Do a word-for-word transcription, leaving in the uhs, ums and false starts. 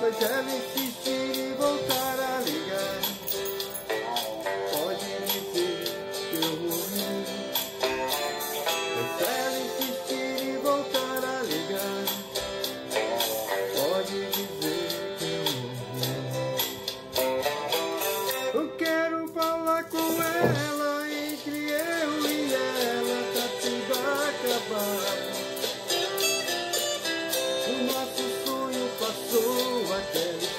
Mas ela insistir em voltar a ligar, pode dizer que eu morri. Mas ela insistir em voltar a ligar, pode dizer que eu morri. Eu quero falar com ela, entre eu e ela tá tudo acabado. O nosso sonho passou, aquela